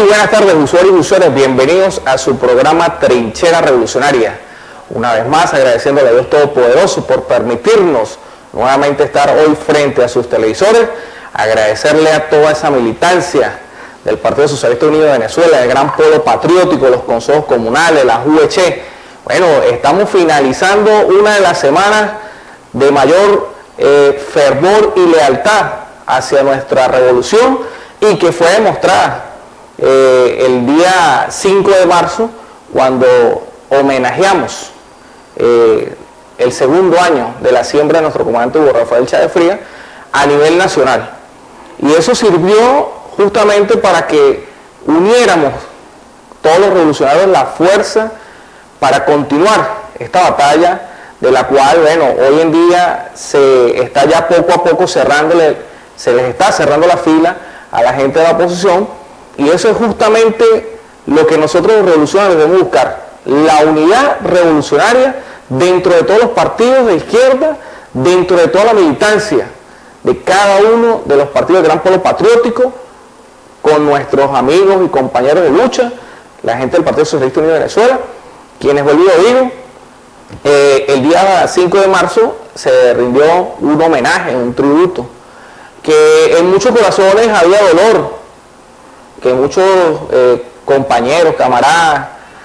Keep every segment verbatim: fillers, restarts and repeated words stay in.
buenas tardes, usuarios y usuarias, bienvenidos a su programa Trinchera Revolucionaria. Una vez más, agradeciéndole a Dios Todopoderoso por permitirnos nuevamente estar hoy frente a sus televisores, agradecerle a toda esa militancia del Partido Socialista Unido de Venezuela, el Gran Polo Patriótico, los consejos comunales, las U E C H. Bueno, estamos finalizando una de las semanas de mayor eh, fervor y lealtad hacia nuestra revolución y que fue demostrada eh, el día cinco de marzo cuando homenajeamos eh, el segundo año de la siembra de nuestro comandante Hugo Rafael Chávez Frías a nivel nacional. Y eso sirvió justamente para que uniéramos todos los revolucionarios la fuerza para continuar esta batalla de la cual, bueno, hoy en día se está ya poco a poco cerrándole, se les está cerrando la fila a la gente de la oposición, y eso es justamente lo que nosotros los revolucionarios debemos buscar, la unidad revolucionaria dentro de todos los partidos de izquierda, dentro de toda la militancia de cada uno de los partidos del Gran Polo Patriótico, con nuestros amigos y compañeros de lucha, la gente del Partido Socialista Unido de Venezuela, quienes, vuelvo a digo, eh, el día cinco de marzo se rindió un homenaje, un tributo, que en muchos corazones había dolor, que muchos eh, compañeros, camaradas,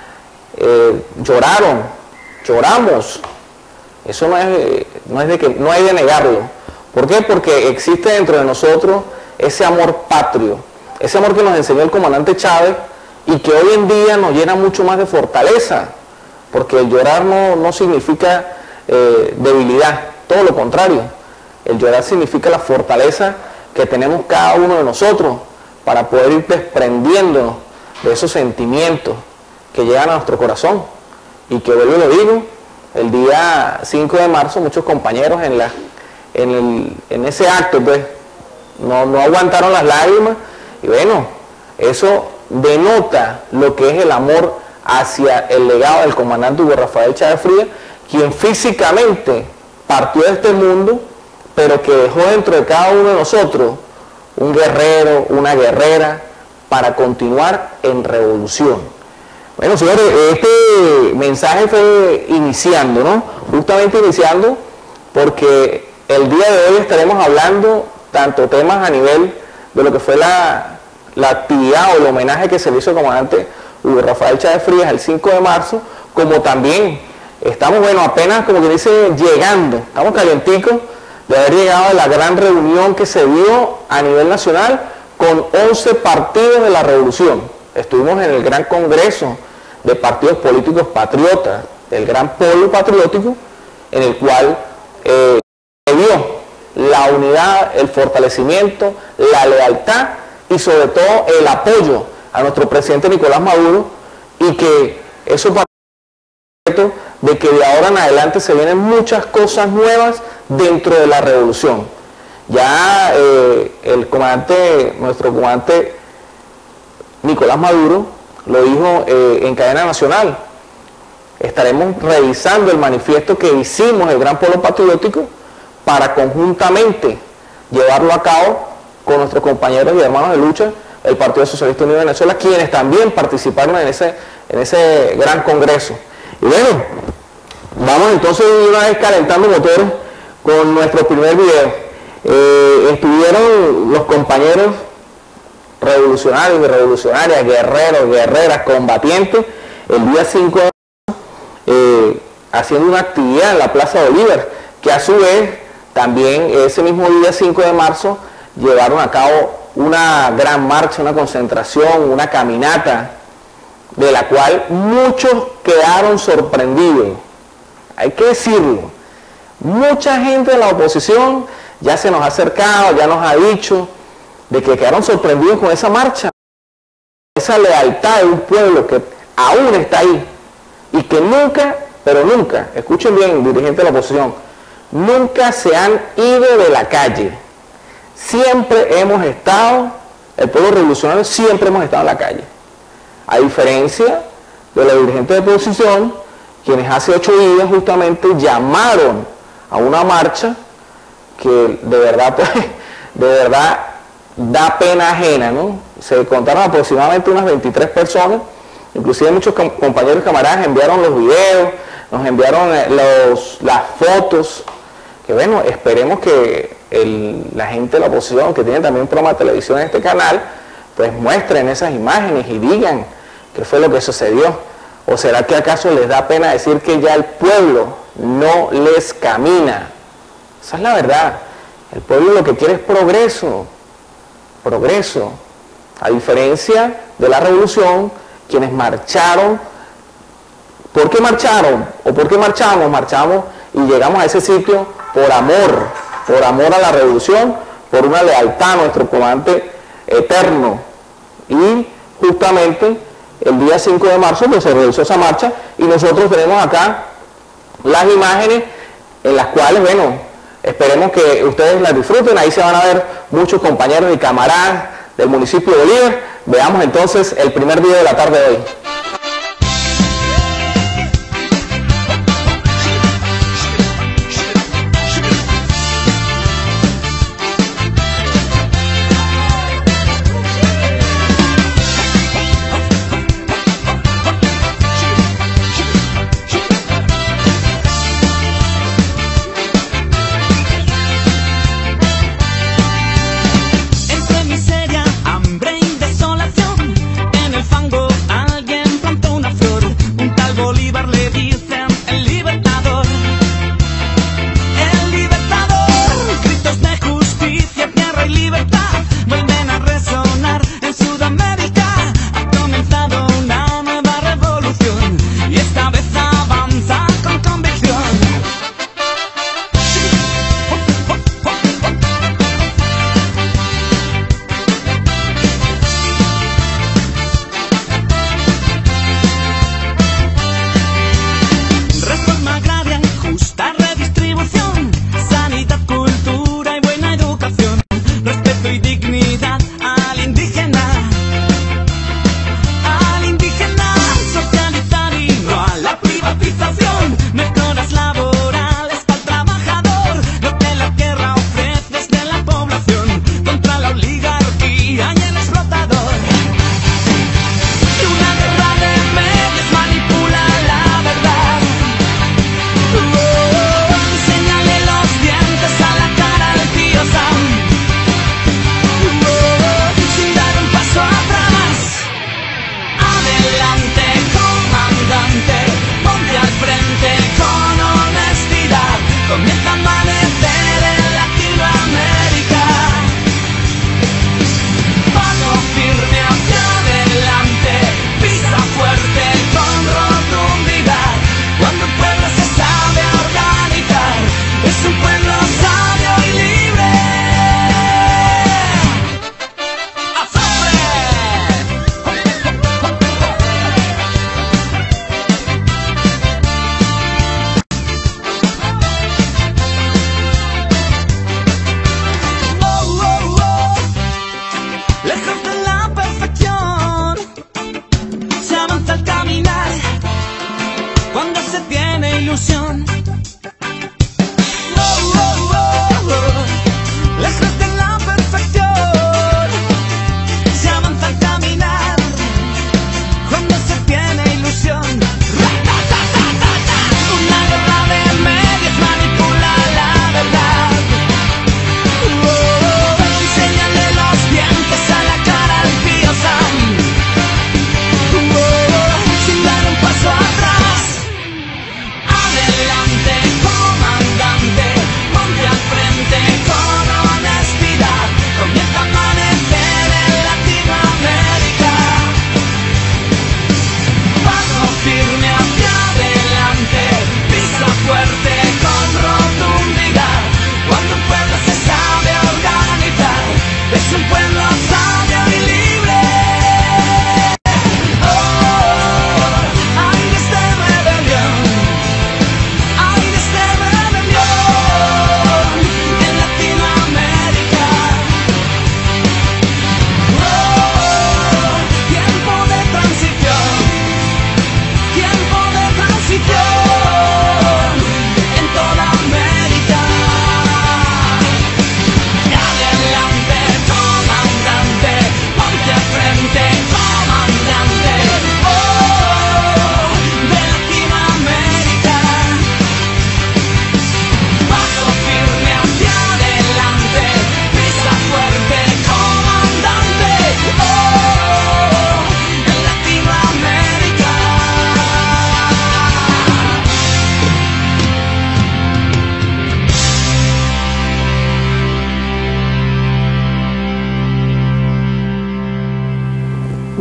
eh, lloraron, lloramos. Eso no es, no es de que, no hay de negarlo. ¿Por qué? Porque existe dentro de nosotros ese amor patrio, ese amor que nos enseñó el comandante Chávez y que hoy en día nos llena mucho más de fortaleza, porque el llorar no, no significa eh, debilidad, todo lo contrario. El llorar significa la fortaleza que tenemos cada uno de nosotros para poder ir desprendiéndonos de esos sentimientos que llegan a nuestro corazón. Y que, vuelvo y lo digo, el día cinco de marzo muchos compañeros en, la, en, el, en ese acto pues, no, no aguantaron las lágrimas, y bueno, eso denota lo que es el amor hacia el legado del comandante Hugo Rafael Chávez Frías, quien físicamente partió de este mundo, pero que dejó dentro de cada uno de nosotros un guerrero, una guerrera, para continuar en revolución. Bueno, señores, este mensaje fue iniciando, ¿no? Justamente iniciando, porque el día de hoy estaremos hablando tanto temas a nivel de lo que fue la, la actividad o el homenaje que se le hizo al comandante Hugo Rafael Chávez Frías el cinco de marzo, como también estamos, bueno, apenas, como que dice, llegando, estamos calienticos de haber llegado a la gran reunión que se dio a nivel nacional con once partidos de la revolución. Estuvimos en el gran congreso de partidos políticos patriotas, el Gran Polo Patriótico, en el cual eh, se vio la unidad, el fortalecimiento, la lealtad y sobre todo el apoyo a nuestro presidente Nicolás Maduro, y que eso para de que de ahora en adelante se vienen muchas cosas nuevas dentro de la revolución. Ya eh, el comandante, nuestro comandante Nicolás Maduro lo dijo eh, en cadena nacional. Estaremos revisando el manifiesto que hicimos el Gran Polo Patriótico para conjuntamente llevarlo a cabo con nuestros compañeros y hermanos de lucha, el Partido Socialista Unido de Venezuela, quienes también participaron en ese, en ese gran congreso. Y bueno, vamos entonces una vez calentando motores con nuestro primer video. Eh, estuvieron los compañeros revolucionarios y revolucionarias, guerreros, guerreras, combatientes, el día cinco de marzo, eh, haciendo una actividad en la Plaza Bolívar, que a su vez también ese mismo día cinco de marzo llevaron a cabo una gran marcha, una concentración, una caminata, de la cual muchos quedaron sorprendidos. Hay que decirlo. Mucha gente de la oposición ya se nos ha acercado, ya nos ha dicho de que quedaron sorprendidos con esa marcha, esa lealtad de un pueblo que aún está ahí y que nunca, pero nunca, escuchen bien, dirigentes de la oposición, nunca se han ido de la calle. Siempre hemos estado, el pueblo revolucionario siempre hemos estado en la calle. A diferencia de los dirigentes de oposición, quienes hace ocho días justamente llamaron a una marcha que de verdad, pues, de verdad da pena ajena, ¿no? se contaron aproximadamente unas veintitrés personas, inclusive muchos compañeros y camaradas enviaron los videos, nos enviaron los, las fotos, que bueno, esperemos que el, la gente de la oposición, que tiene también un programa de televisión en este canal, pues muestren esas imágenes y digan qué fue lo que sucedió. ¿O será que acaso les da pena decir que ya el pueblo no les camina? Esa es la verdad. El pueblo lo que quiere es progreso, progreso. A diferencia de la revolución, quienes marcharon, ¿por qué marcharon? ¿O por qué marchamos? Marchamos y llegamos a ese sitio por amor, por amor a la revolución, por una lealtad a nuestro comandante eterno. Y justamente el día cinco de marzo pues se realizó esa marcha y nosotros tenemos acá las imágenes en las cuales, bueno, esperemos que ustedes las disfruten. Ahí se van a ver muchos compañeros y camaradas del municipio de Bolívar. Veamos entonces el primer video de la tarde de hoy. Entre miseria, hambre y desolación, en el fango alguien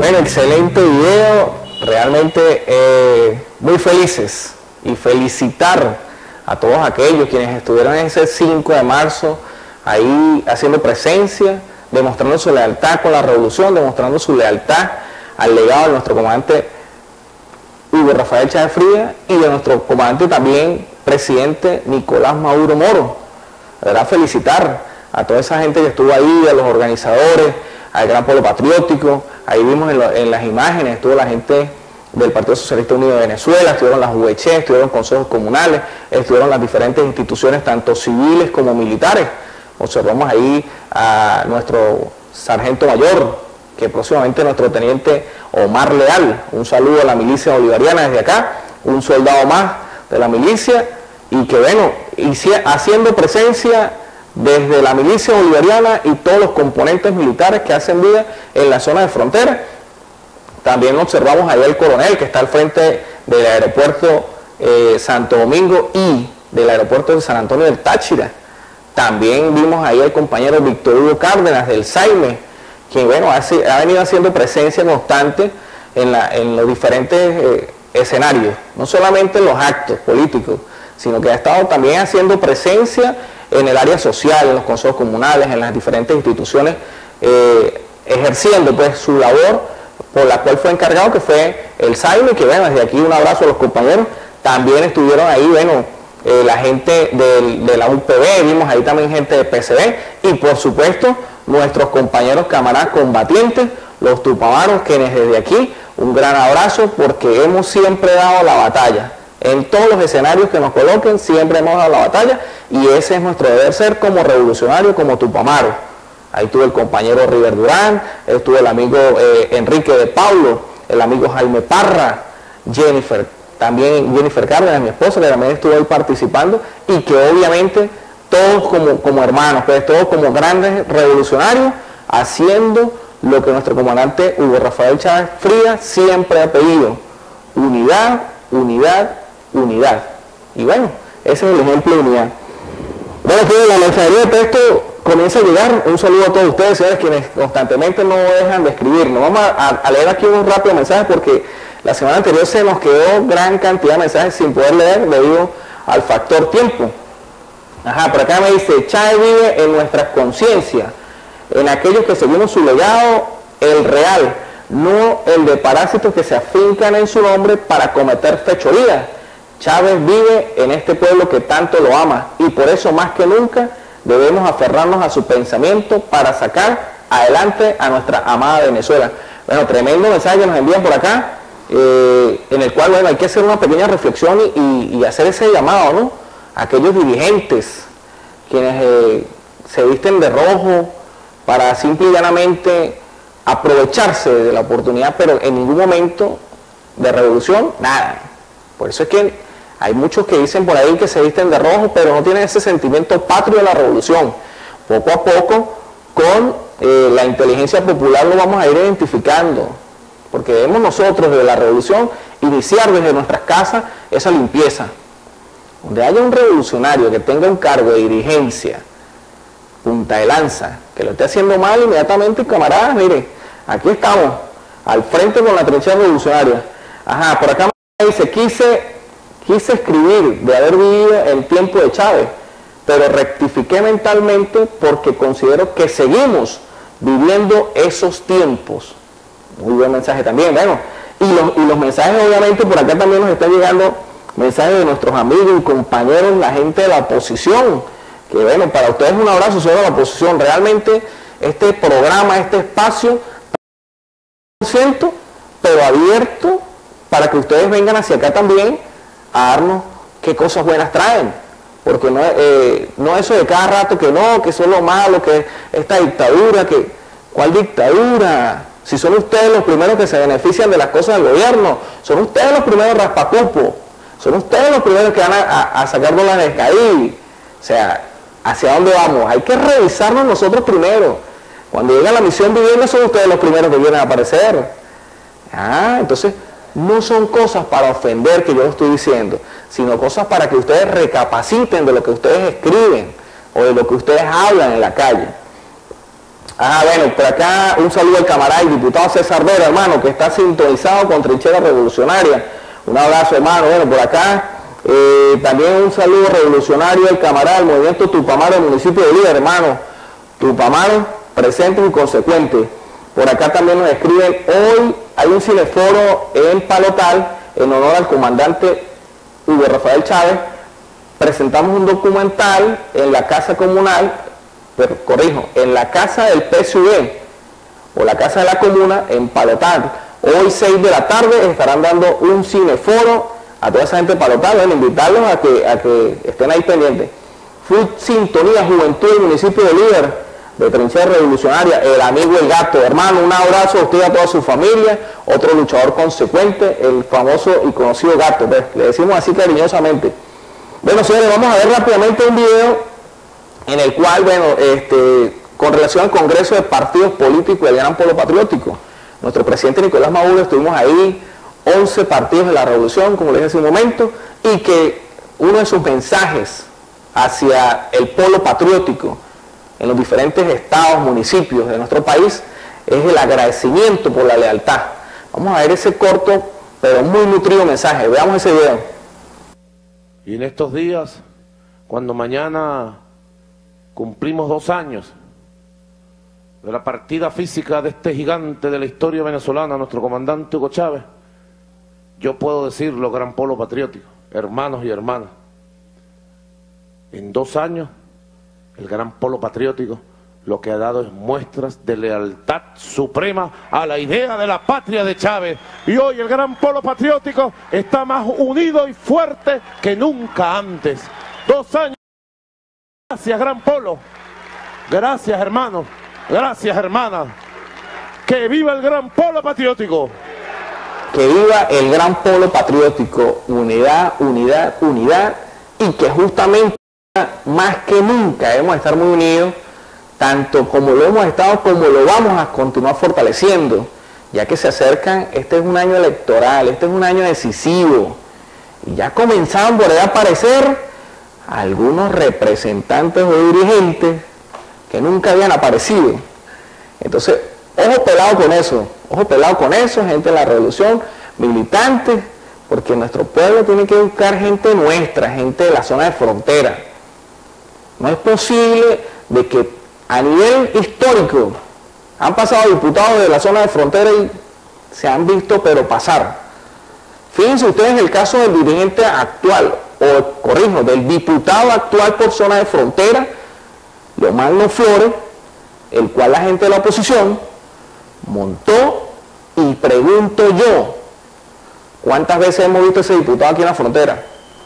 Bueno, excelente video, realmente eh, muy felices, y felicitar a todos aquellos quienes estuvieron ese cinco de marzo ahí haciendo presencia, demostrando su lealtad con la revolución, demostrando su lealtad al legado de nuestro comandante Hugo Rafael Chávez Frías y de nuestro comandante también presidente Nicolás Maduro Moro. De verdad, felicitar a toda esa gente que estuvo ahí, a los organizadores, al Gran Polo Patriótico. Ahí vimos en, lo, en las imágenes, estuvo la gente del Partido Socialista Unido de Venezuela, estuvieron las U H E, estuvieron consejos comunales, estuvieron las diferentes instituciones, tanto civiles como militares. Observamos ahí a nuestro sargento mayor, que próximamente nuestro teniente Omar Leal. Un saludo a la milicia bolivariana desde acá, un soldado más de la milicia, y que bueno, haciendo presencia desde la milicia bolivariana y todos los componentes militares que hacen vida en la zona de frontera. También observamos ahí al coronel que está al frente del aeropuerto eh, Santo Domingo y del aeropuerto de San Antonio del Táchira. También vimos ahí al compañero Víctor Hugo Cárdenas del Saime, que bueno, ha, ha venido haciendo presencia constante en, la, en los diferentes eh, escenarios, no solamente en los actos políticos, sino que ha estado también haciendo presencia en el área social, en los consejos comunales, en las diferentes instituciones, eh, ejerciendo pues su labor por la cual fue encargado, que fue el Saime, que bueno, desde aquí un abrazo a los compañeros. También estuvieron ahí, bueno, eh, la gente de, de la U P B, vimos ahí también gente de P C B, y por supuesto nuestros compañeros camaradas combatientes, los tupamaros, quienes desde aquí un gran abrazo, porque hemos siempre dado la batalla. En todos los escenarios que nos coloquen, siempre hemos dado la batalla, y ese es nuestro deber ser como revolucionario, como tupamaro. Ahí estuvo el compañero River Durán, estuvo el amigo eh, Enrique de Paulo, el amigo Jaime Parra, Jennifer, también Jennifer Cárdenas, mi esposa, que también estuvo ahí participando, y que obviamente todos como, como hermanos, pues todos como grandes revolucionarios, haciendo lo que nuestro comandante Hugo Rafael Chávez Frías siempre ha pedido: unidad, unidad, unidad. Y bueno, ese es el ejemplo de unidad. Bueno, que la mensajería de texto comienza a llegar. Un saludo a todos ustedes, señores, quienes constantemente no dejan de escribirnos. Vamos a, a leer aquí unos rápidos mensajes, porque la semana anterior se nos quedó gran cantidad de mensajes sin poder leer debido al factor tiempo. Ajá, por acá me dice: Chávez vive en nuestras conciencias, en aquellos que seguimos su legado, el real, no el de parásitos que se afincan en su nombre para cometer fechorías. Chávez vive en este pueblo que tanto lo ama, y por eso más que nunca debemos aferrarnos a su pensamiento para sacar adelante a nuestra amada Venezuela. Bueno, tremendo mensaje que nos envían por acá, eh, en el cual, bueno, hay que hacer una pequeña reflexión y, y, y hacer ese llamado, ¿no? Aquellos dirigentes quienes eh, se visten de rojo para simple y llanamente aprovecharse de la oportunidad, pero en ningún momento de revolución, nada. Por eso es que hay muchos que dicen por ahí que se visten de rojo, pero no tienen ese sentimiento patrio de la revolución. Poco a poco, con eh, la inteligencia popular lo vamos a ir identificando, porque debemos nosotros desde la revolución iniciar desde nuestras casas esa limpieza. Donde haya un revolucionario que tenga un cargo de dirigencia, punta de lanza, que lo esté haciendo mal, inmediatamente, camaradas, mire, aquí estamos, al frente con la trinchera revolucionaria. Ajá, por acá me dice: quise, quise escribir de haber vivido el tiempo de Chávez, pero rectifiqué mentalmente porque considero que seguimos viviendo esos tiempos. Muy buen mensaje también, bueno, y los, y los mensajes obviamente por acá también nos están llegando, mensajes de nuestros amigos y compañeros, la gente de la oposición, que bueno, para ustedes un abrazo sobre la oposición. Realmente este programa, este espacio, pero abierto para que ustedes vengan hacia acá también a darnos qué cosas buenas traen, porque no, eh, no eso de cada rato que no, que eso es lo malo, que esta dictadura, que ¿cuál dictadura? Si son ustedes los primeros que se benefician de las cosas del gobierno, son ustedes los primeros raspacupos, son ustedes los primeros que van a, a, a sacar dólares de ahí. O sea, ¿hacia dónde vamos? Hay que revisarnos nosotros primero. Cuando llega la misión vivienda, son ustedes los primeros que vienen a aparecer. Ah, entonces no son cosas para ofender que yo estoy diciendo, sino cosas para que ustedes recapaciten de lo que ustedes escriben o de lo que ustedes hablan en la calle. Ah, bueno, por acá un saludo al camarada y diputado César Vera, hermano, que está sintonizado con Trinchera Revolucionaria. Un abrazo, hermano. Bueno, por acá eh, también un saludo revolucionario al camarada del movimiento Tupamaro del municipio de Bolívar, hermano. Tupamaro, presente y consecuente. Por acá también nos escriben, hoy hay un cineforo en Palotal en honor al comandante Hugo Rafael Chávez. Presentamos un documental en la casa comunal, pero corrijo, en la casa del P S U V o la casa de la comuna en Palotal. Hoy seis de la tarde estarán dando un cineforo a toda esa gente de Palotal. Bueno, invitarlos a que, a que estén ahí pendientes. Full Sintonía Juventud del municipio de Bolívar, de Trinchera Revolucionaria, el amigo El Gato. Hermano, un abrazo a usted y a toda su familia, otro luchador consecuente, el famoso y conocido Gato, pues, le decimos así cariñosamente. Bueno, señores, vamos a ver rápidamente un video en el cual, bueno, este, con relación al Congreso de Partidos Políticos del Gran Polo Patriótico, nuestro presidente Nicolás Maduro, estuvimos ahí, once partidos de la revolución, como les dije hace un momento, y que uno de sus mensajes hacia el polo patriótico en los diferentes estados, municipios de nuestro país, es el agradecimiento por la lealtad. Vamos a ver ese corto, pero muy nutrido mensaje. Veamos ese video. Y en estos días, cuando mañana cumplimos dos años de la partida física de este gigante de la historia venezolana, nuestro comandante Hugo Chávez, yo puedo decirlo, gran polo patriótico, hermanos y hermanas, en dos años el gran polo patriótico lo que ha dado es muestras de lealtad suprema a la idea de la patria de Chávez, y hoy el gran polo patriótico está más unido y fuerte que nunca antes. Dos años. Gracias, gran polo. Gracias, hermanos. Gracias, hermanas. Que viva el gran polo patriótico. Que viva el gran polo patriótico. Unidad, unidad, unidad. Y que justamente más que nunca debemos estar muy unidos, tanto como lo hemos estado, como lo vamos a continuar fortaleciendo, ya que se acercan, este es un año electoral, este es un año decisivo. Y ya comenzaban por ahí a aparecer algunos representantes o dirigentes que nunca habían aparecido. Entonces, ojo pelado con eso, ojo pelado con eso, gente de la revolución, militantes, porque nuestro pueblo tiene que buscar gente nuestra, gente de la zona de frontera. No es posible de que a nivel histórico han pasado diputados de la zona de frontera y se han visto pero pasar. Fíjense ustedes el caso del dirigente actual, o corrijo, del diputado actual por zona de frontera, Leomagno Flores, el cual la gente de la oposición montó, y pregunto yo, ¿cuántas veces hemos visto a ese diputado aquí en la frontera?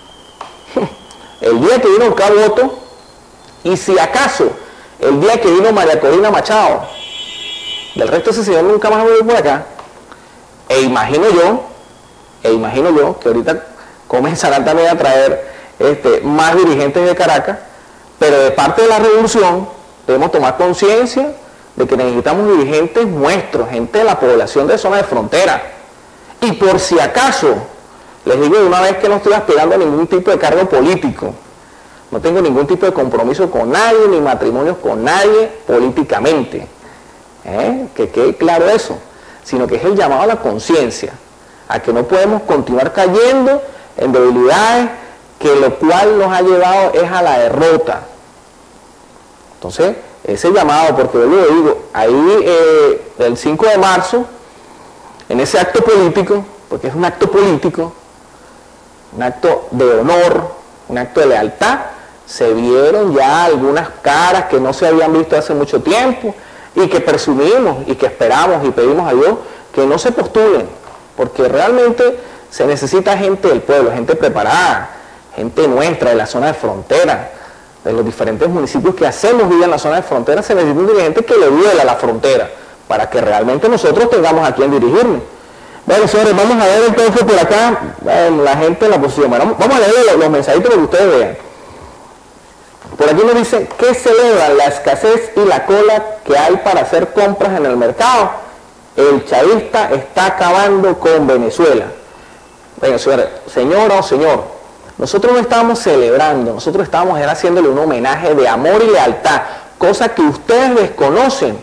El día que vino a buscar votos, y si acaso el día que vino María Corina Machado, del resto ese señor nunca más volvió por acá. E imagino yo, e imagino yo que ahorita comenzarán también a traer este, más dirigentes de Caracas, pero de parte de la revolución debemos tomar conciencia de que necesitamos dirigentes nuestros, gente de la población de zona de frontera. Y por si acaso, les digo de una vez que no estoy aspirando a ningún tipo de cargo político, no tengo ningún tipo de compromiso con nadie, ni matrimonios con nadie políticamente, ¿eh? Que quede claro eso, sino que es el llamado a la conciencia, a que no podemos continuar cayendo en debilidades, que lo cual nos ha llevado es a la derrota. Entonces, ese llamado, porque yo lo digo, ahí eh, el cinco de marzo, en ese acto político, porque es un acto político, un acto de honor, un acto de lealtad, se vieron ya algunas caras que no se habían visto hace mucho tiempo, y que presumimos y que esperamos y pedimos a Dios que no se postulen, porque realmente se necesita gente del pueblo, gente preparada, gente nuestra de la zona de frontera, de los diferentes municipios que hacemos vida en la zona de frontera. Se necesita un dirigente que le duela la frontera, para que realmente nosotros tengamos a quien dirigirnos. Bueno, señores, vamos a ver entonces por acá, bueno, la gente en la posición. Bueno, vamos a leer los, los mensajitos para que ustedes vean. Por aquí nos dicen que celebran la escasez y la cola que hay para hacer compras en el mercado. El chavista está acabando con Venezuela. Bueno, señora, señora o señor, nosotros no estábamos celebrando, nosotros estábamos era haciéndole un homenaje de amor y lealtad, cosa que ustedes desconocen,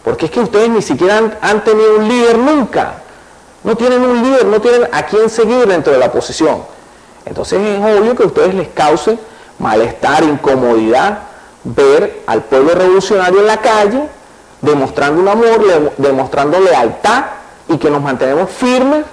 Porque es que ustedes ni siquiera han, han tenido un líder nunca. No tienen un líder, no tienen a quién seguir dentro de la oposición. Entonces es obvio que a ustedes les cause malestar, incomodidad, ver al pueblo revolucionario en la calle, demostrando un amor, le, demostrando lealtad y que nos mantenemos firmes,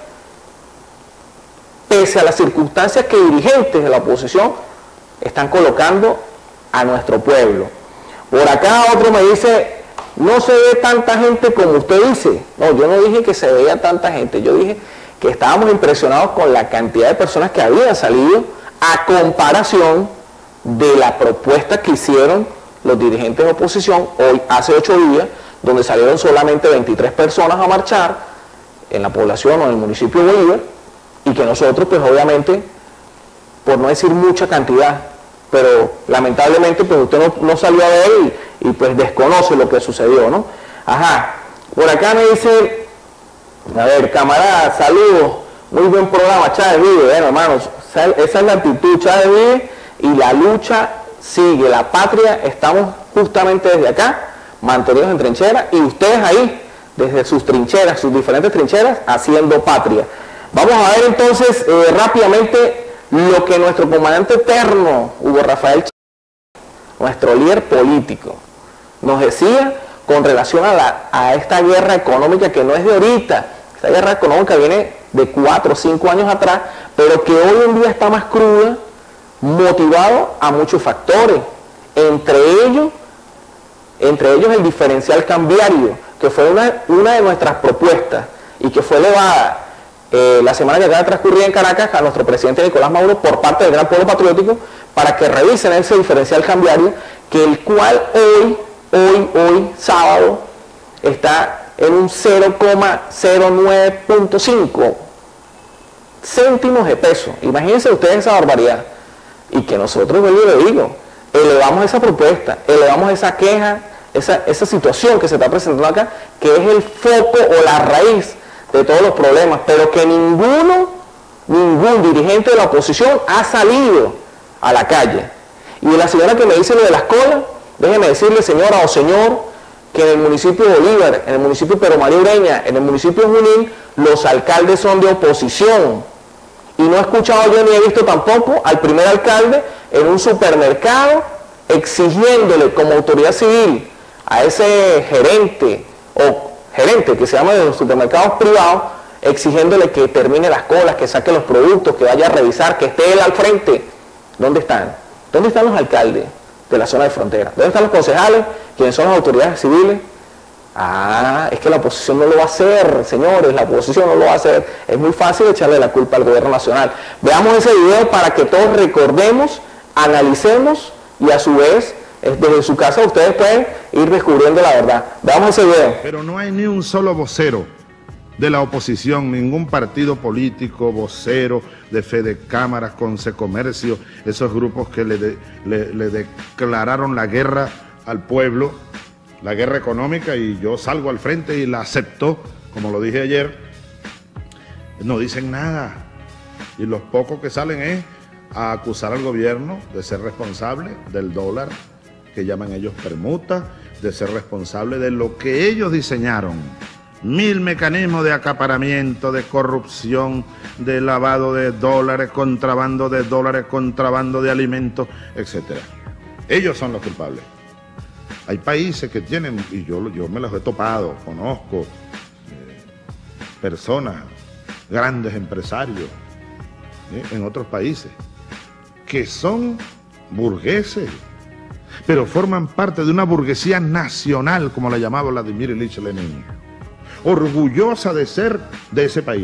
pese a las circunstancias que dirigentes de la oposición están colocando a nuestro pueblo. Por acá otro me dice, no se ve tanta gente como usted dice. No, yo no dije que se veía tanta gente, yo dije que estábamos impresionados con la cantidad de personas que habían salido a comparación de la propuesta que hicieron los dirigentes de oposición hoy, hace ocho días, donde salieron solamente veintitrés personas a marchar en la población o en el municipio de Bolívar, y que nosotros, pues obviamente, por no decir mucha cantidad, pero lamentablemente pues usted no, no salió a ver y, y pues desconoce lo que sucedió, ¿no? Ajá, por acá me dice, a ver, camarada, saludos, muy buen programa, Chávez vive, bueno, hermanos, esa es la actitud, Chávez vive, y la lucha sigue, la patria, estamos justamente desde acá, mantenidos en trinchera, y ustedes ahí, desde sus trincheras, sus diferentes trincheras, haciendo patria. Vamos a ver entonces eh, rápidamente lo que nuestro comandante eterno, Hugo Rafael Chávez, nuestro líder político, nos decía con relación a, la, a esta guerra económica que no es de ahorita. Esta guerra económica viene de cuatro o cinco años atrás, pero que hoy en día está más cruda, motivado a muchos factores, entre ellos, entre ellos el diferencial cambiario, que fue una, una de nuestras propuestas y que fue elevada eh, la semana que acaba de transcurrir en Caracas a nuestro presidente Nicolás Maduro por parte del Gran Pueblo Patriótico para que revisen ese diferencial cambiario, que el cual hoy, hoy, hoy, sábado, está en un cero coma cero nueve cinco céntimos de peso. Imagínense ustedes esa barbaridad. Y que nosotros, yo le digo, elevamos esa propuesta, elevamos esa queja, esa, esa situación que se está presentando acá, que es el foco o la raíz de todos los problemas, pero que ninguno, ningún dirigente de la oposición ha salido a la calle. Y la señora que me dice lo de las colas, déjeme decirle, señora o señor, que en el municipio de Bolívar, en el municipio de Pedro María Ureña, en el municipio de Junín, los alcaldes son de oposición. Y no he escuchado yo ni he visto tampoco al primer alcalde en un supermercado exigiéndole como autoridad civil a ese gerente o gerente que se llama de los supermercados privados, exigiéndole que termine las colas, que saque los productos, que vaya a revisar, que esté él al frente. ¿Dónde están? ¿Dónde están los alcaldes de la zona de frontera? ¿Dónde están los concejales? ¿Quiénes son las autoridades civiles? Ah, es que la oposición no lo va a hacer, señores, la oposición no lo va a hacer. Es muy fácil echarle la culpa al gobierno nacional. Veamos ese video para que todos recordemos, analicemos y a su vez, desde su casa ustedes pueden ir descubriendo la verdad. Veamos ese video. Pero no hay ni un solo vocero de la oposición, ningún partido político, vocero de Fede Cámaras, Consecomercio, esos grupos que le, de, le, le declararon la guerra al pueblo, la guerra económica, y yo salgo al frente y la acepto, como lo dije ayer. No dicen nada, y los pocos que salen es a acusar al gobierno de ser responsable del dólar, que llaman ellos permuta, de ser responsable de lo que ellos diseñaron. Mil mecanismos de acaparamiento, de corrupción, de lavado de dólares, contrabando de dólares, contrabando de alimentos, etcétera. Ellos son los culpables. Hay países que tienen, y yo, yo me los he topado, conozco eh, personas, grandes empresarios eh, en otros países, que son burgueses, pero forman parte de una burguesía nacional, como la llamaba Vladimir Ilich Lenin, orgullosa de ser de ese país,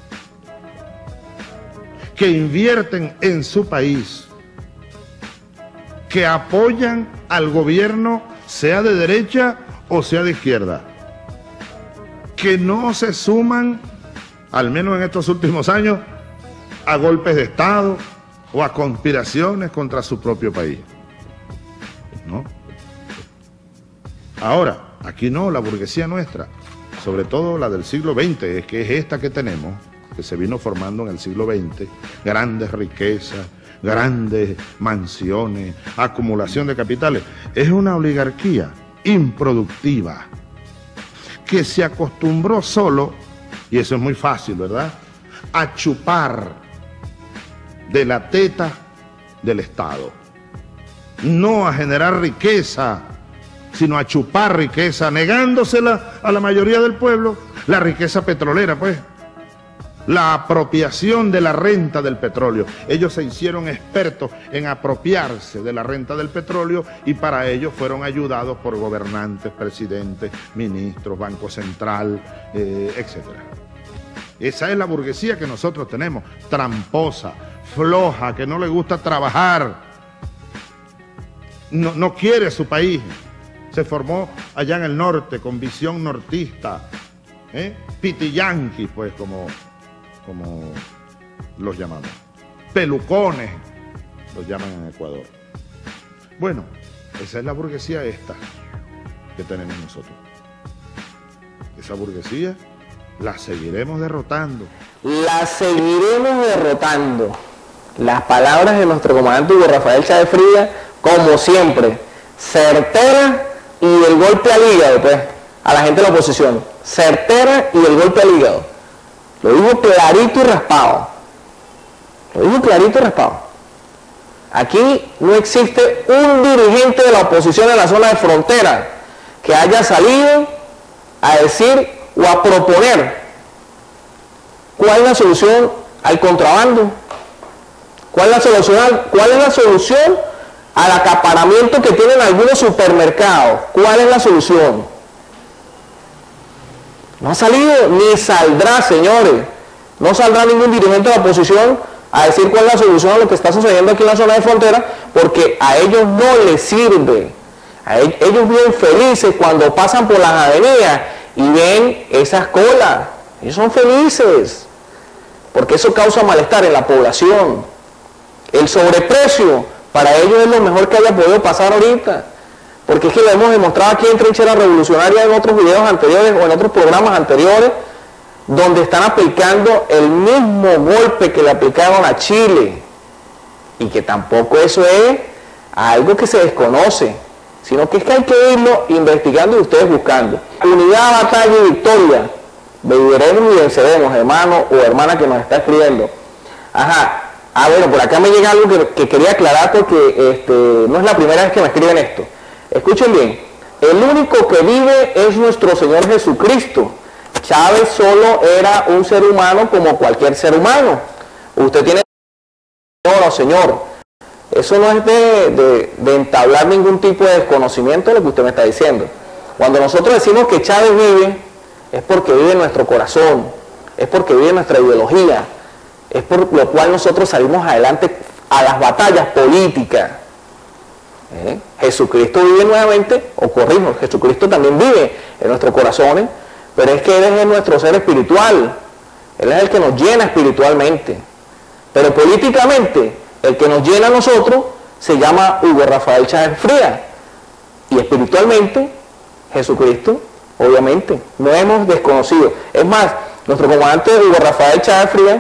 que invierten en su país, que apoyan al gobierno, sea de derecha o sea de izquierda, que no se suman, al menos en estos últimos años, a golpes de Estado o a conspiraciones contra su propio país, ¿no? Ahora, aquí no, la burguesía nuestra, sobre todo la del siglo veinte, es que es esta que tenemos, que se vino formando en el siglo veinte, grandes riquezas, grandes mansiones, acumulación de capitales. Es una oligarquía improductiva, que se acostumbró solo, y eso es muy fácil, ¿verdad?, a chupar de la teta del Estado. No a generar riqueza, sino a chupar riqueza, negándosela a la mayoría del pueblo, la riqueza petrolera, pues. La apropiación de la renta del petróleo. Ellos se hicieron expertos en apropiarse de la renta del petróleo y para ello fueron ayudados por gobernantes, presidentes, ministros, Banco Central, eh, etcétera. Esa es la burguesía que nosotros tenemos, tramposa, floja, que no le gusta trabajar, no, no quiere su país. Se formó allá en el norte con visión nortista, ¿eh? Pitiyanquis, pues, como... como los llamamos, pelucones, los llaman en Ecuador. Bueno, esa es la burguesía esta que tenemos nosotros. Esa burguesía la seguiremos derrotando. La seguiremos derrotando. Las palabras de nuestro comandante Hugo Rafael Chávez Frías, como siempre, certera y el golpe al hígado, pues, a la gente de la oposición. Certera y el golpe al hígado. Lo dijo clarito y raspado. Lo dijo clarito y raspado. Aquí no existe un dirigente de la oposición en la zona de frontera que haya salido a decir o a proponer cuál es la solución al contrabando, cuál es la solución, cuál es la solución al acaparamiento que tienen algunos supermercados, cuál es la solución. No ha salido ni saldrá, señores. No saldrá ningún dirigente de la oposición a decir cuál es la solución a lo que está sucediendo aquí en la zona de frontera, porque a ellos no les sirve. A ellos, ellos viven felices cuando pasan por las avenidas y ven esas colas. Ellos son felices, porque eso causa malestar en la población. El sobreprecio para ellos es lo mejor que haya podido pasar ahorita. Porque es que lo hemos demostrado aquí en Trinchera Revolucionaria en otros videos anteriores o en otros programas anteriores, donde están aplicando el mismo golpe que le aplicaron a Chile. Y que tampoco eso es algo que se desconoce, sino que es que hay que irlo investigando y ustedes buscando. Unidad, batalla y victoria. Viviremos y venceremos, hermano o hermana que nos está escribiendo. Ajá. Ah, bueno, por acá me llega algo que, que quería aclarar porque este, no es la primera vez que me escriben esto. Escuchen bien, el único que vive es nuestro Señor Jesucristo. Chávez solo era un ser humano como cualquier ser humano. Usted tiene Señor o Señor. Eso no es de, de, de entablar ningún tipo de desconocimiento de lo que usted me está diciendo. Cuando nosotros decimos que Chávez vive, es porque vive en nuestro corazón, es porque vive en nuestra ideología, es por lo cual nosotros salimos adelante a las batallas políticas. ¿Eh? Jesucristo vive nuevamente, o corrijo, Jesucristo también vive en nuestros corazones, pero es que Él es nuestro ser espiritual, Él es el que nos llena espiritualmente, pero políticamente el que nos llena a nosotros se llama Hugo Rafael Chávez Frías, y espiritualmente Jesucristo, obviamente, no hemos desconocido. Es más, nuestro comandante Hugo Rafael Chávez Frías,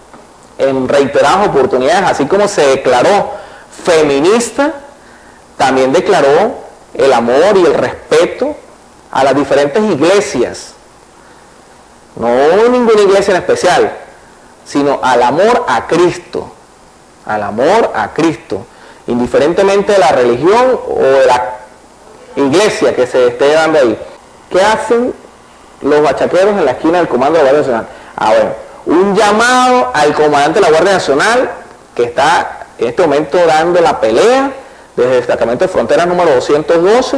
en reiteradas oportunidades, así como se declaró feminista, también declaró el amor y el respeto a las diferentes iglesias, no ninguna iglesia en especial, sino al amor a Cristo, al amor a Cristo, indiferentemente de la religión o de la iglesia que se esté dando ahí. ¿Qué hacen los bachaqueros en la esquina del comando de la Guardia Nacional? Ah, bueno, un llamado al comandante de la Guardia Nacional que está en este momento dando la pelea desde el destacamento de frontera número doscientos doce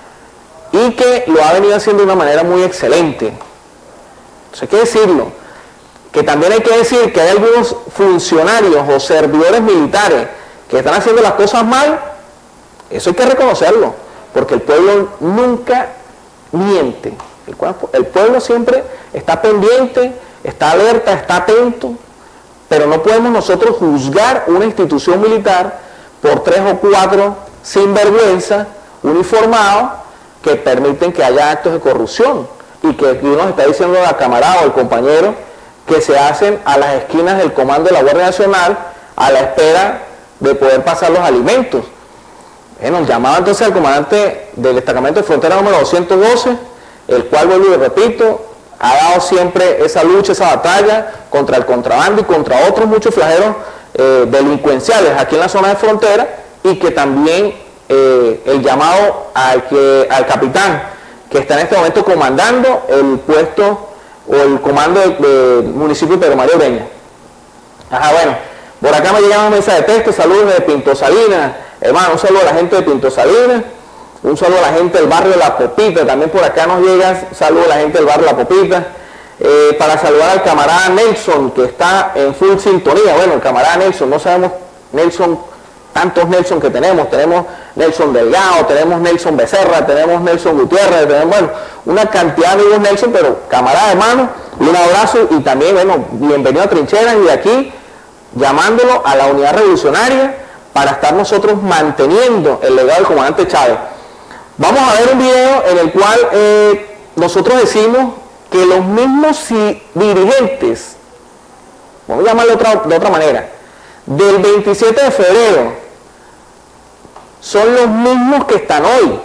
y que lo ha venido haciendo de una manera muy excelente. Entonces hay que decirlo, que también hay que decir que hay algunos funcionarios o servidores militares que están haciendo las cosas mal. Eso hay que reconocerlo, porque el pueblo nunca miente. El, el pueblo siempre está pendiente, está alerta, está atento, pero no podemos nosotros juzgar una institución militar por tres o cuatro sinvergüenza uniformados que permiten que haya actos de corrupción y que aquí nos está diciendo la camarada o el compañero que se hacen a las esquinas del comando de la Guardia Nacional a la espera de poder pasar los alimentos. Bueno, llamaba entonces al comandante del destacamento de frontera número doscientos doce el cual, vuelvo y repito, ha dado siempre esa lucha, esa batalla contra el contrabando y contra otros muchos flagelos eh, delincuenciales aquí en la zona de frontera, y que también eh, el llamado al, que, al capitán que está en este momento comandando el puesto o el comando del de municipio de Pedro María Ureña. Ajá, bueno, por acá me llegan un mensaje de texto, saludos de Pinto Salinas, hermano, un saludo a la gente de Pinto Salinas, un saludo a la gente del barrio La Popita, también por acá nos llega, saludo a la gente del barrio La Popita, eh, para saludar al camarada Nelson, que está en full sintonía. Bueno, el camarada Nelson, no sabemos, Nelson, tantos Nelson que tenemos, tenemos Nelson Delgado, tenemos Nelson Becerra, tenemos Nelson Gutiérrez, tenemos, bueno, una cantidad de amigos Nelson, pero camarada hermano, un abrazo y también, bueno, bienvenido a Trincheras, y de aquí llamándolo a la unidad revolucionaria para estar nosotros manteniendo el legado del comandante Chávez. Vamos a ver un video en el cual eh, nosotros decimos que los mismos si, dirigentes, vamos a llamarlo de otra, de otra manera, del veintisiete de febrero, son los mismos que están hoy.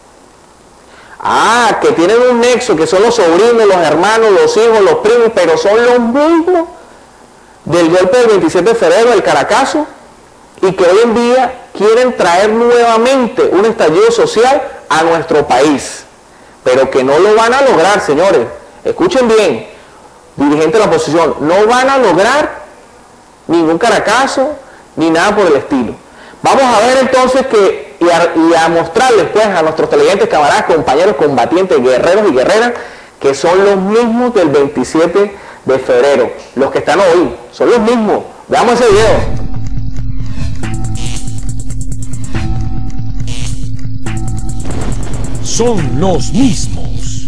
Ah, que tienen un nexo, que son los sobrinos, los hermanos, los hijos, los primos, pero son los mismos del golpe del veintisiete de febrero, del Caracazo, y que hoy en día quieren traer nuevamente un estallido social a nuestro país, pero que no lo van a lograr, señores. Escuchen bien, dirigentes de la oposición, no van a lograr ningún Caracazo, ni nada por el estilo. Vamos a ver entonces que, y a, y a mostrarles pues a nuestros televidentes, camaradas, compañeros, combatientes, guerreros y guerreras, que son los mismos del veintisiete de febrero, los que están hoy, son los mismos. Veamos ese video. Son los mismos.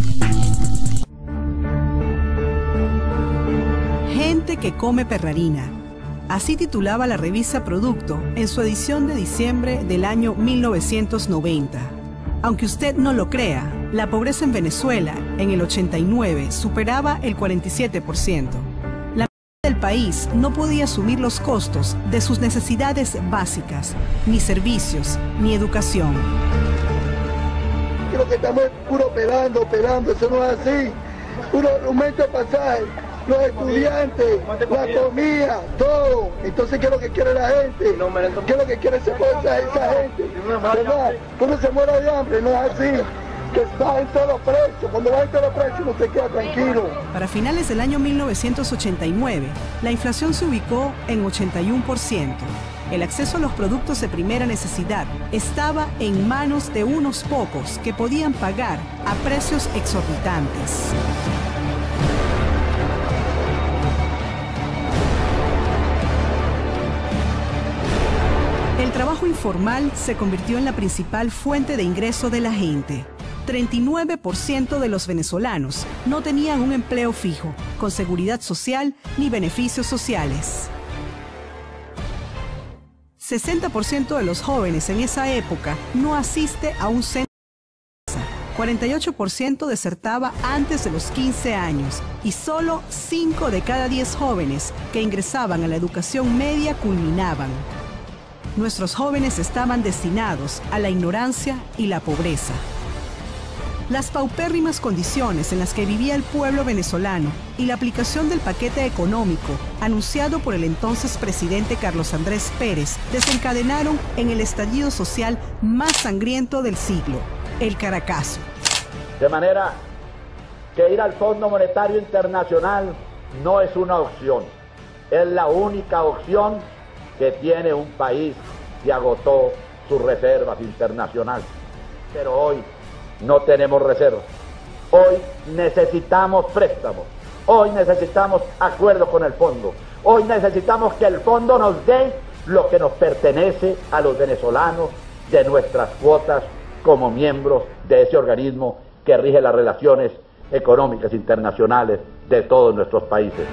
Gente que come perrarina. Así titulaba la revista Producto en su edición de diciembre del año mil novecientos noventa. Aunque usted no lo crea, la pobreza en Venezuela en el ochenta y nueve superaba el cuarenta y siete por ciento. La mitad del país no podía asumir los costos de sus necesidades básicas, ni servicios, ni educación. Creo que estamos puro pelando, pelando, eso no es así. Puro aumento de pasaje, los estudiantes, la comida, todo. Entonces, ¿qué es lo que quiere la gente? ¿Qué es lo que quiere esa, esa gente? ¿Verdad? Cuando se muera de hambre, no es así. Que bajen todos los precios. Cuando bajen todos los precios, uno se queda tranquilo. Para finales del año mil novecientos ochenta y nueve, la inflación se ubicó en ochenta y uno por ciento. El acceso a los productos de primera necesidad estaba en manos de unos pocos que podían pagar a precios exorbitantes. El trabajo informal se convirtió en la principal fuente de ingreso de la gente. treinta y nueve por ciento de los venezolanos no tenían un empleo fijo, con seguridad social ni beneficios sociales. sesenta por ciento de los jóvenes en esa época no asiste a un centro de enseñanza, cuarenta y ocho por ciento desertaba antes de los quince años y solo cinco de cada diez jóvenes que ingresaban a la educación media culminaban. Nuestros jóvenes estaban destinados a la ignorancia y la pobreza. Las paupérrimas condiciones en las que vivía el pueblo venezolano y la aplicación del paquete económico anunciado por el entonces presidente Carlos Andrés Pérez desencadenaron en el estallido social más sangriento del siglo, el Caracazo. De manera que ir al Fondo Monetario Internacional no es una opción, es la única opción que tiene un país que agotó sus reservas internacionales. Pero hoy no tenemos reservas. Hoy necesitamos préstamos. Hoy necesitamos acuerdos con el fondo. Hoy necesitamos que el fondo nos dé lo que nos pertenece a los venezolanos de nuestras cuotas como miembros de ese organismo que rige las relaciones económicas internacionales de todos nuestros países.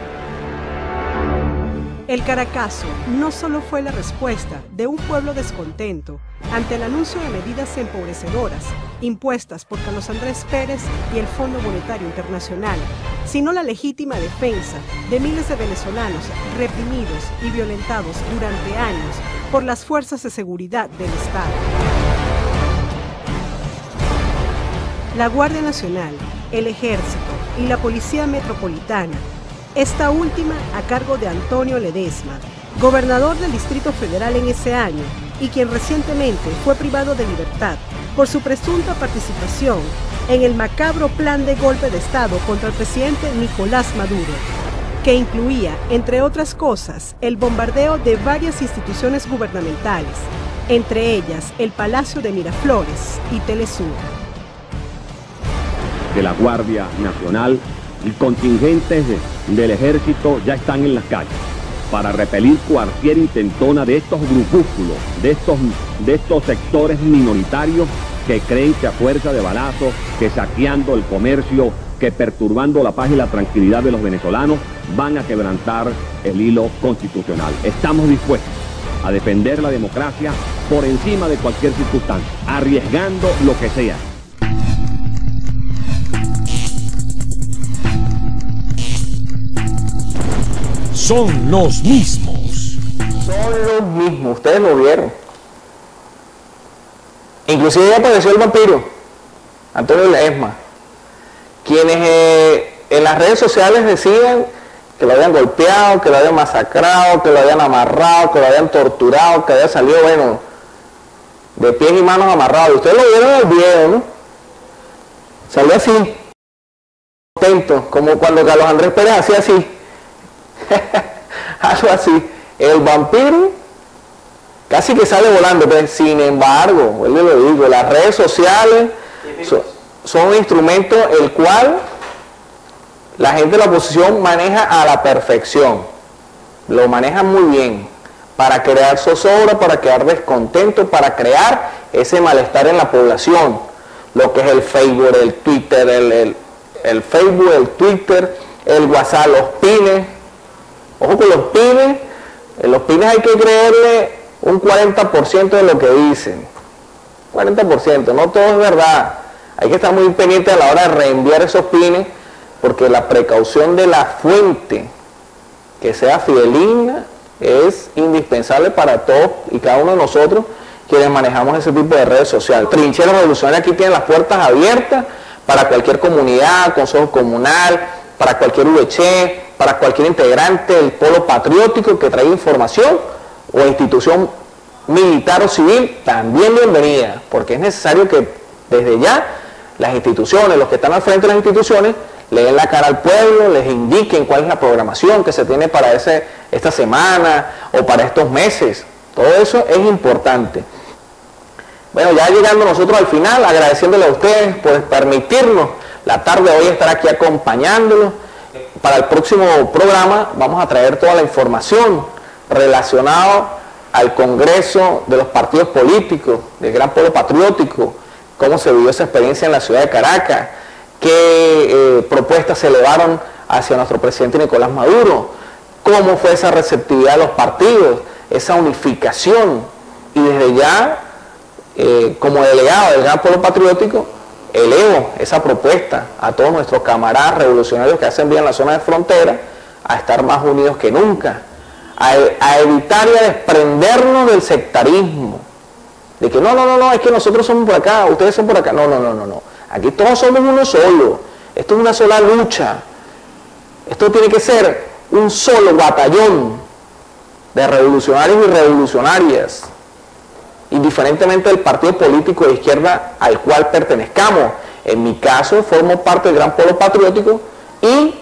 El Caracazo no solo fue la respuesta de un pueblo descontento ante el anuncio de medidas empobrecedoras impuestas por Carlos Andrés Pérez y el Fondo Monetario Internacional, sino la legítima defensa de miles de venezolanos reprimidos y violentados durante años por las fuerzas de seguridad del Estado. La Guardia Nacional, el Ejército y la Policía Metropolitana, esta última a cargo de Antonio Ledesma, gobernador del Distrito Federal en ese año y quien recientemente fue privado de libertad por su presunta participación en el macabro plan de golpe de Estado contra el presidente Nicolás Maduro, que incluía, entre otras cosas, el bombardeo de varias instituciones gubernamentales, entre ellas el Palacio de Miraflores y Telesur. De la Guardia Nacional y contingentes del Ejército ya están en las calles para repelir cualquier intentona de estos grupúsculos, de estos, de estos sectores minoritarios que creen que a fuerza de balazos, que saqueando el comercio, que perturbando la paz y la tranquilidad de los venezolanos, van a quebrantar el hilo constitucional. Estamos dispuestos a defender la democracia por encima de cualquier circunstancia, arriesgando lo que sea. Son los mismos. Son los mismos, ustedes lo vieron. Inclusive ya apareció el vampiro, Antonio Ledesma, quienes eh, en las redes sociales decían que lo habían golpeado, que lo habían masacrado, que lo habían amarrado, que lo habían torturado, que había salido, bueno, de pies y manos amarrados. Y ustedes lo vieron en el video, ¿no? Salió así, contento, como cuando Carlos Andrés Pérez hacía así. Algo así. El vampiro casi que sale volando, pero sin embargo, vuelvo y lo digo, las redes sociales son, son un instrumento el cual la gente de la oposición maneja a la perfección, lo maneja muy bien, para crear zozobra, para crear descontento, para crear ese malestar en la población, lo que es el Facebook, el Twitter, el, el, el Facebook, el Twitter, el WhatsApp, los pines. Ojo con los pines, en los pines hay que creerle un cuarenta por ciento de lo que dicen, cuarenta por ciento, no todo es verdad, hay que estar muy pendiente a la hora de reenviar esos pines, porque la precaución de la fuente, que sea fidedigna, es indispensable para todos y cada uno de nosotros quienes manejamos ese tipo de redes sociales. Trinchera Revolucionaria aquí tiene las puertas abiertas para cualquier comunidad, consejo comunal, para cualquier V C, para cualquier integrante del polo patriótico que traiga información o institución militar o civil, también bienvenida, porque es necesario que desde ya las instituciones, los que están al frente de las instituciones, le den la cara al pueblo, les indiquen cuál es la programación que se tiene para ese, esta semana o para estos meses. Todo eso es importante. Bueno, ya llegando nosotros al final, agradeciéndole a ustedes por permitirnos la tarde de hoy estar aquí acompañándolos. Para el próximo programa vamos a traer toda la información relacionada al Congreso de los partidos políticos, del Gran Polo Patriótico, cómo se vivió esa experiencia en la ciudad de Caracas, qué eh, propuestas se elevaron hacia nuestro presidente Nicolás Maduro, cómo fue esa receptividad de los partidos, esa unificación, y desde ya, eh, como delegado del Gran Polo Patriótico, elevo esa propuesta a todos nuestros camaradas revolucionarios que hacen bien en la zona de frontera, a estar más unidos que nunca, a, a evitar y a desprendernos del sectarismo, de que no, no, no, no, es que nosotros somos por acá, ustedes son por acá, no, no, no, no, no, aquí todos somos uno solo, esto es una sola lucha, esto tiene que ser un solo batallón de revolucionarios y revolucionarias, indiferentemente del partido político de izquierda al cual pertenezcamos. En mi caso, formo parte del Gran Polo Patriótico y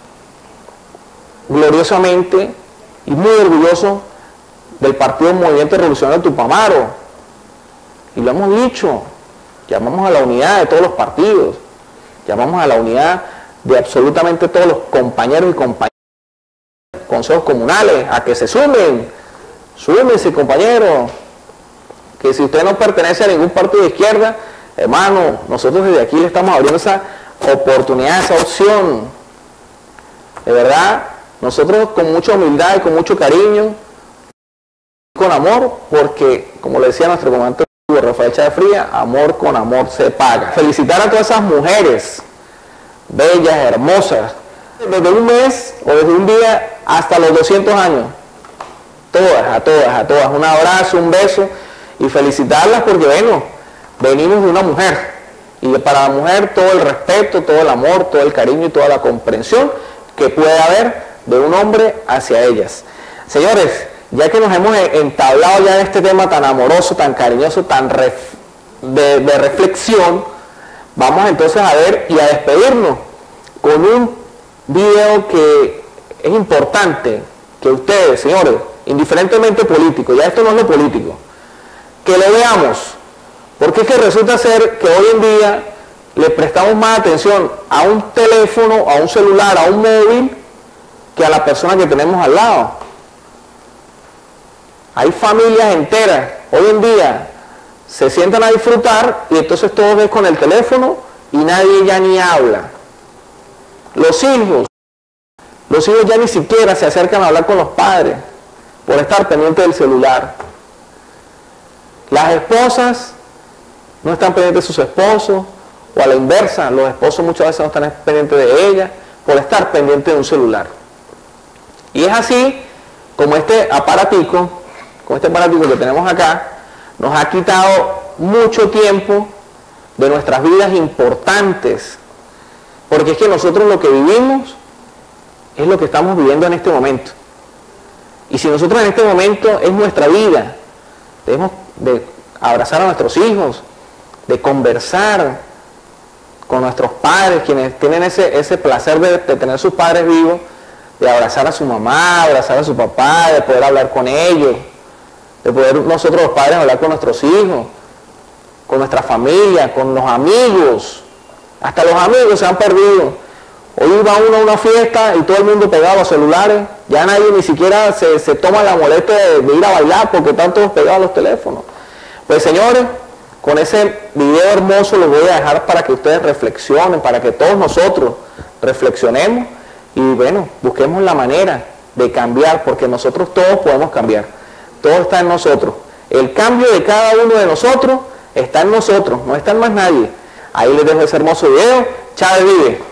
gloriosamente y muy orgulloso del Partido Movimiento Revolucionario Tupamaro. Y lo hemos dicho, llamamos a la unidad de todos los partidos, llamamos a la unidad de absolutamente todos los compañeros y compañeras de consejos comunales, a que se sumen, súmense compañeros, que si usted no pertenece a ningún partido de izquierda, hermano, nosotros desde aquí le estamos abriendo esa oportunidad, esa opción. De verdad, nosotros con mucha humildad y con mucho cariño, con amor, porque, como le decía nuestro comandante Rafael Chávez Fría, amor con amor se paga. Felicitar a todas esas mujeres, bellas, hermosas, desde un mes o desde un día hasta los doscientos años. Todas, a todas, a todas. Un abrazo, un beso. Y felicitarlas porque, bueno, venimos de una mujer, y para la mujer todo el respeto, todo el amor, todo el cariño y toda la comprensión que puede haber de un hombre hacia ellas. Señores, ya que nos hemos entablado ya en este tema tan amoroso, tan cariñoso, tan ref, de, de reflexión, vamos entonces a ver y a despedirnos con un video que es importante que ustedes, señores, indiferentemente político, ya esto no es lo político, que lo veamos, porque es que resulta ser que hoy en día le prestamos más atención a un teléfono, a un celular, a un móvil, que a la persona que tenemos al lado. Hay familias enteras, hoy en día, se sientan a disfrutar y entonces todos ven con el teléfono y nadie ya ni habla. Los hijos, los hijos ya ni siquiera se acercan a hablar con los padres por estar pendientes del celular. Las esposas no están pendientes de sus esposos, o a la inversa, los esposos muchas veces no están pendientes de ellas por estar pendientes de un celular. Y es así como este aparatico, como este aparatico que tenemos acá, nos ha quitado mucho tiempo de nuestras vidas importantes, porque es que nosotros lo que vivimos es lo que estamos viviendo en este momento. Y si nosotros en este momento es nuestra vida, debemos de abrazar a nuestros hijos, de conversar con nuestros padres, quienes tienen ese, ese placer de, de tener sus padres vivos, de abrazar a su mamá, abrazar a su papá, de poder hablar con ellos, de poder nosotros los padres hablar con nuestros hijos, con nuestra familia, con los amigos. Hasta los amigos se han perdido. Hoy va uno a una fiesta y todo el mundo pegado a celulares, ya nadie ni siquiera se, se toma la molestia de, de ir a bailar porque están todos pegados a los teléfonos. Pues señores, con ese video hermoso los voy a dejar para que ustedes reflexionen, para que todos nosotros reflexionemos y bueno, busquemos la manera de cambiar, porque nosotros todos podemos cambiar, todo está en nosotros. El cambio de cada uno de nosotros está en nosotros, no está en más nadie. Ahí les dejo ese hermoso video. Chávez vive.